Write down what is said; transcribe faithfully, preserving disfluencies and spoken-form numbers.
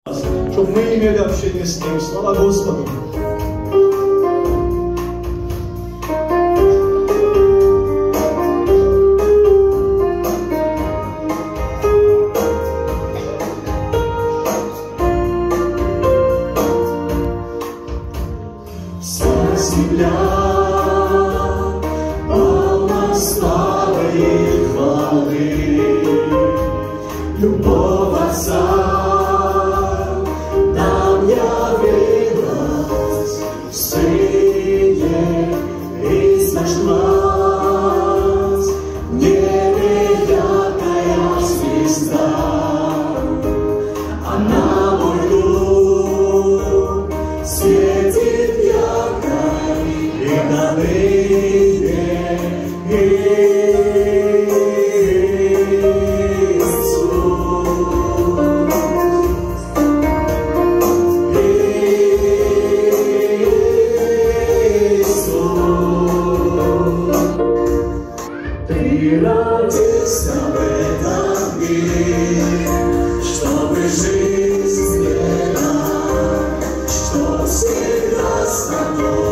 чтобы мы имели общение с Ним. Слава Господу! Вся земля полна славы и хвалы, любовь Отца нам явилась в Сыне, весь наш глаз, невероятная звезда, она мой дух светит ярко и доныне. Ты родился в этом мире, чтобы жизнь не дать, что всегда с тобой.